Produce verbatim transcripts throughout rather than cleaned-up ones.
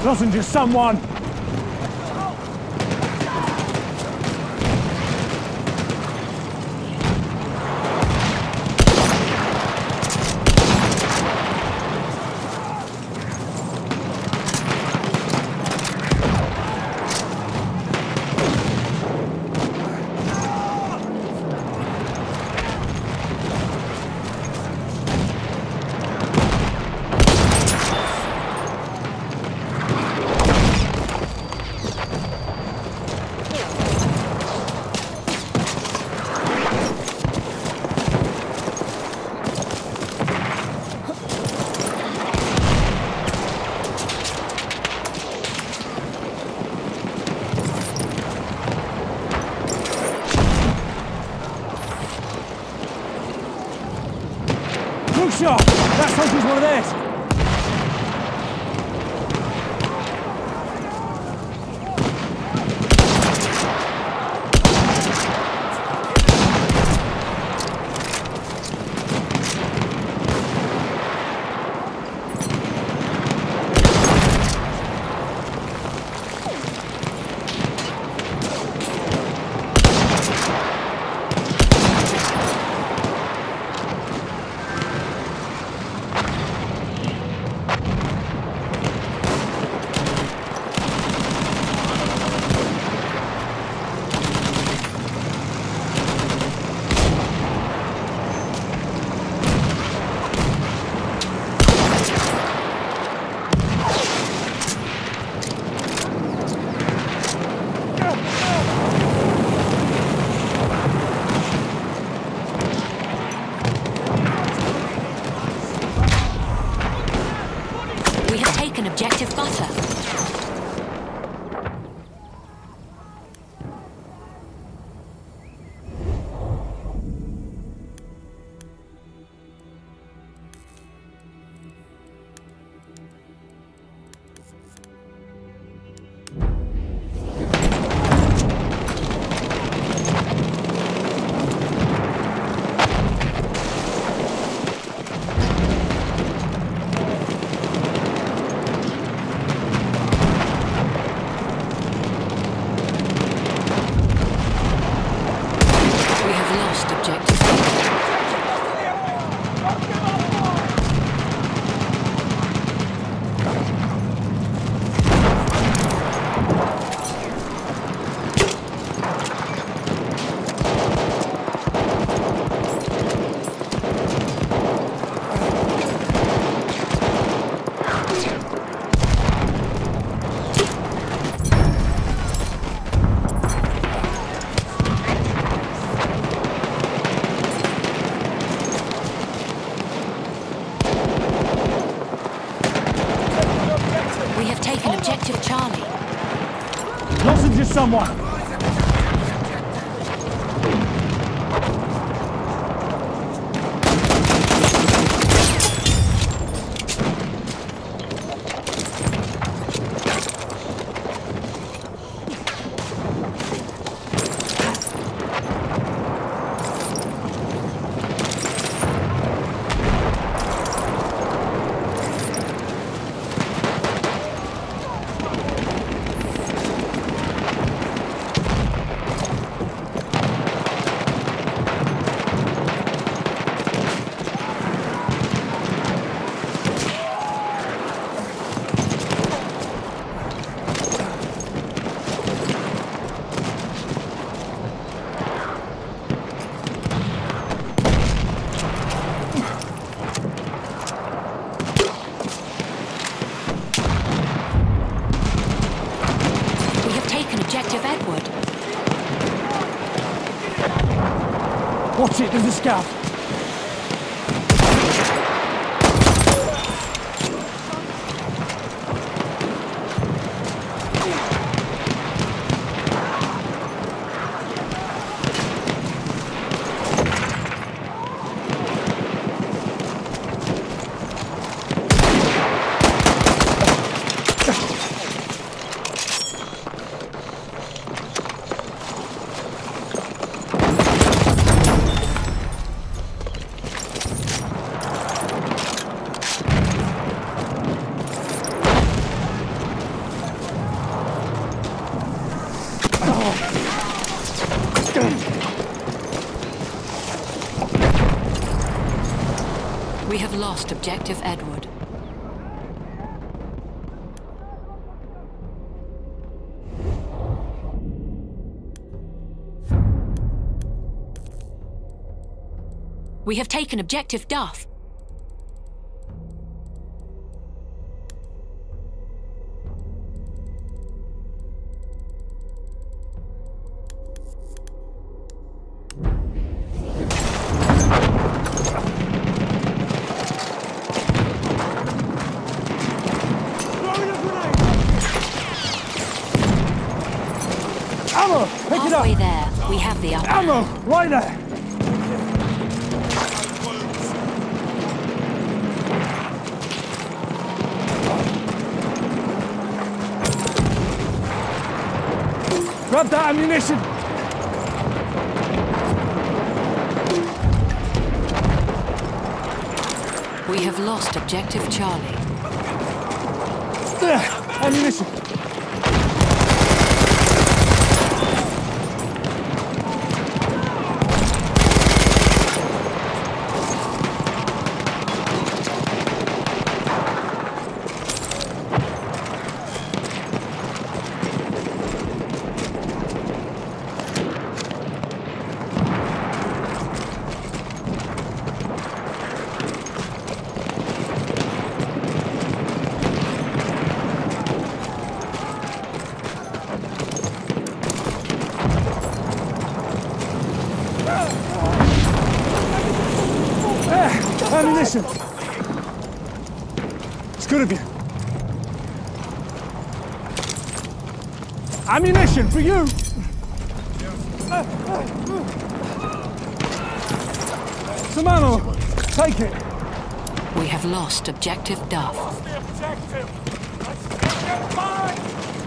Lozenges, someone! Shot! Let's hope he's one of theirs! Objective butter. Objective Charlie. Lozenges, someone! Watch it, there's a scout. We have lost objective Edward. We have taken objective Duff. Ammo! Pick it up! Halfway there, we have the upper Ammo! hand. Right there! Grab that ammunition! We have lost objective Charlie. There! Ammunition! Ammunition! It's good of you. Ammunition for you! Some ammo! Take it! We have lost objective Duff. What's the objective? Let's get mine!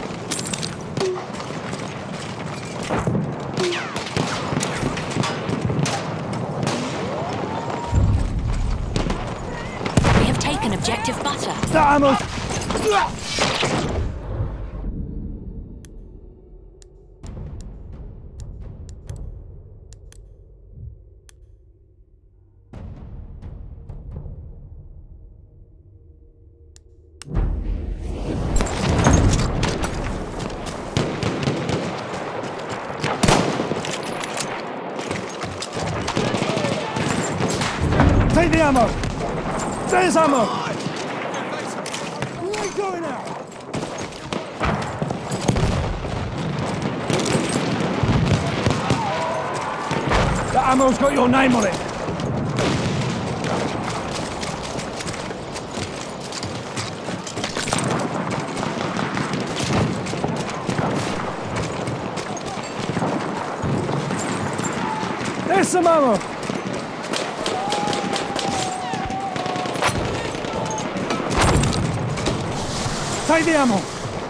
Objective butter. That ammo! Take the ammo! There's ammo! Where are you going now? That ammo's got your name on it. There's some ammo. Take the ammo.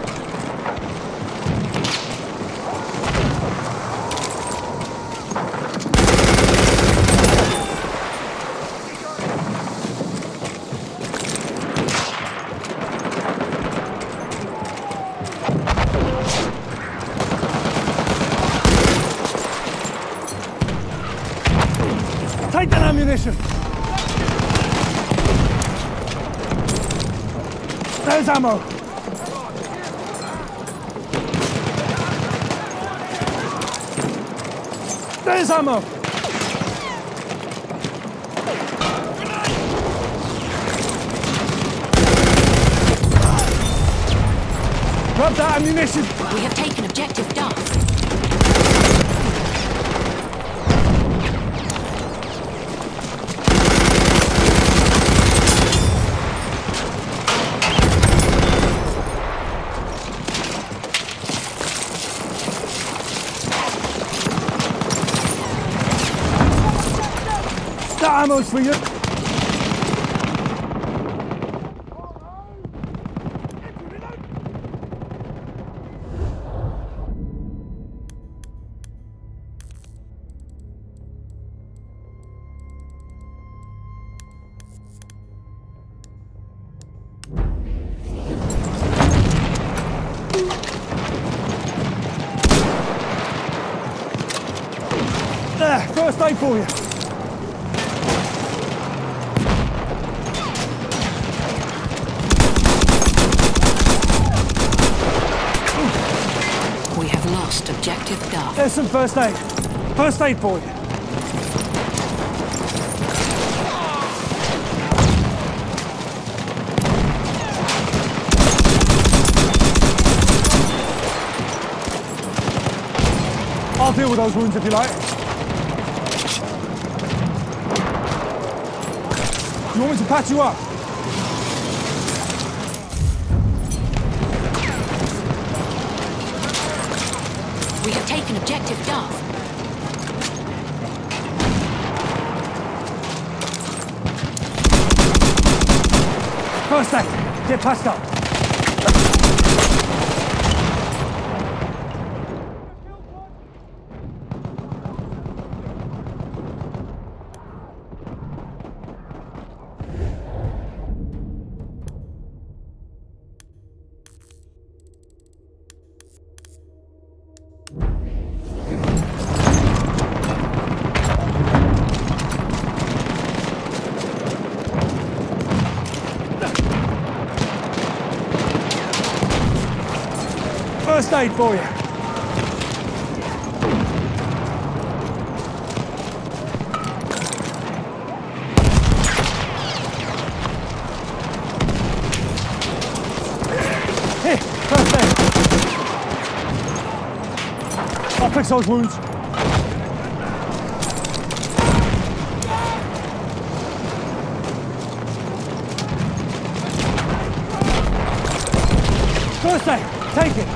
Take that ammunition. There's ammo. There's ammo! Grab that ammunition! We have taken objective Duff. That ammo's for you. There, first aid for you. There's some first aid. First aid for you. I'll deal with those wounds if you like. Do you want me to patch you up? We have taken objective Duff. First aid. Get patched up. First aid for you. Here, first aid. I'll fix those wounds. First aid, take it.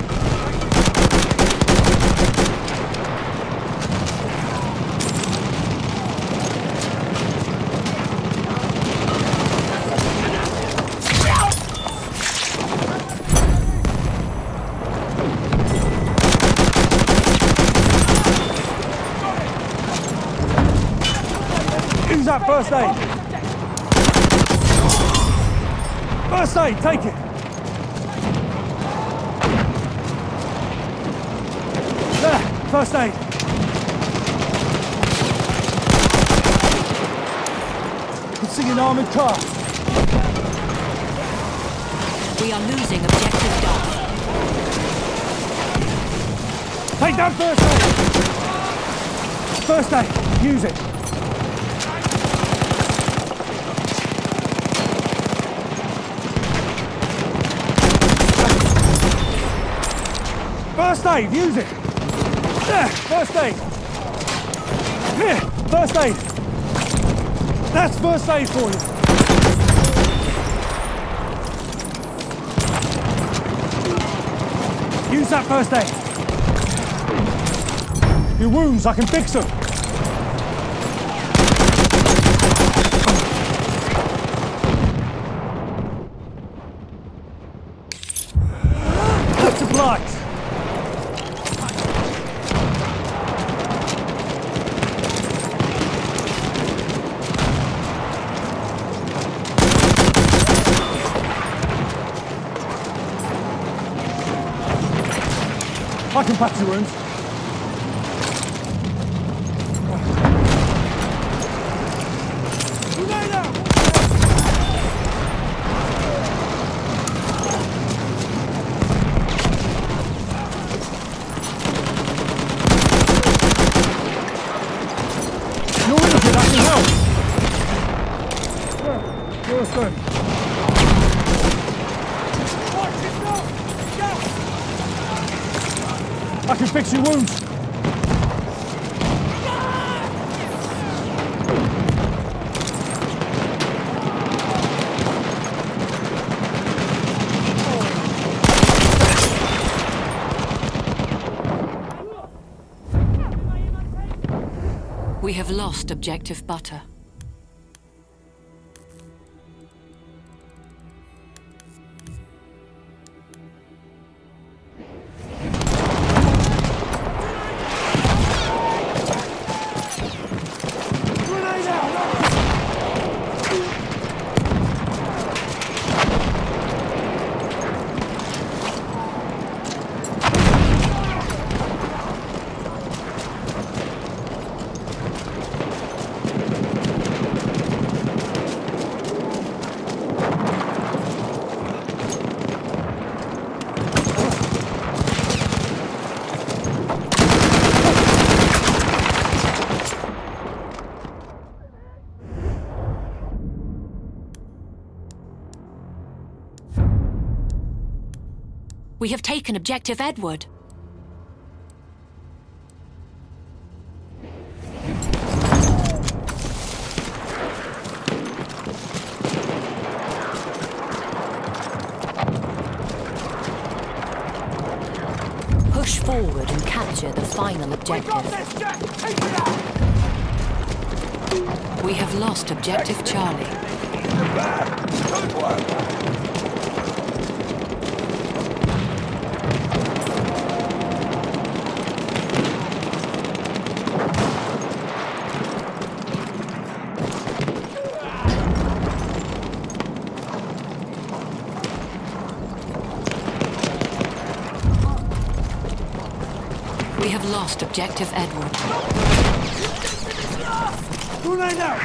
Use that first aid. First aid, take it. There, first aid. You can see an armoured car. We are losing objective Duff. Take that first aid. First aid, use it. First aid, use it. There, first aid. Here, first aid. That's first aid for you. Use that first aid. Your wounds, I can fix them. That's supplies. I can patch your wounds. You're injured, I can help. You're good. I can fix your wounds. We have lost objective Butter. We have taken objective Edward. Push forward and capture the final objective. We got this, Jack! Take it out! We have lost objective Charlie. Good work! We have lost objective Edward. Grenade out!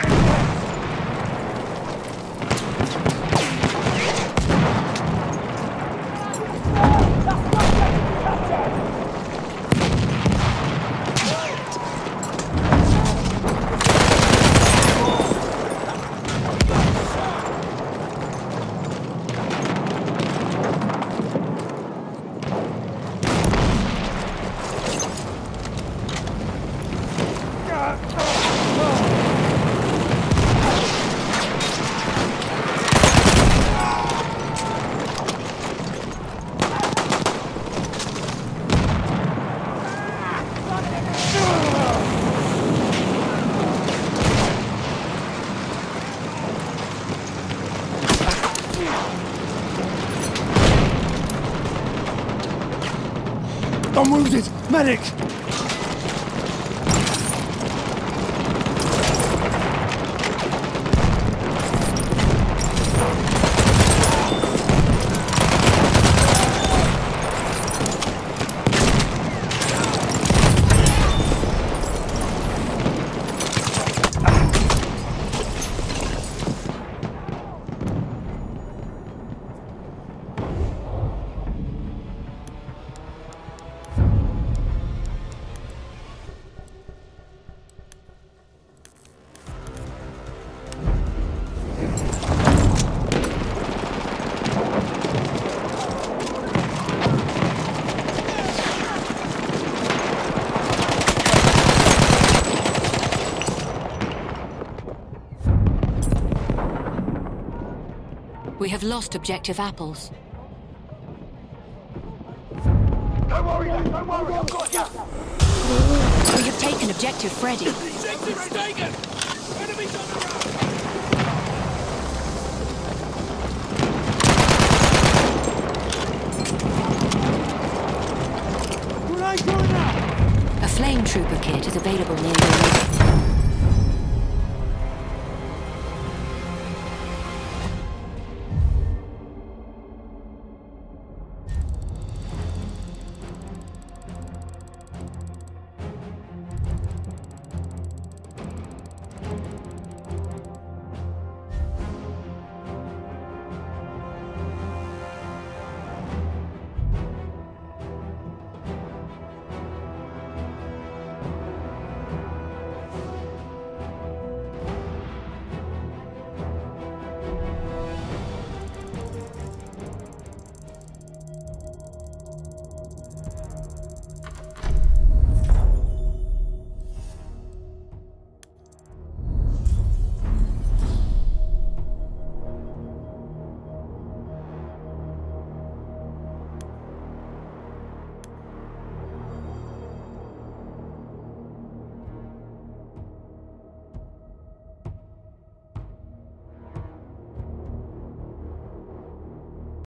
I'm wounded! Medic! We have lost objective apples. Don't worry, don't worry, I've got you! We have taken objective Freddy. Objective's taken!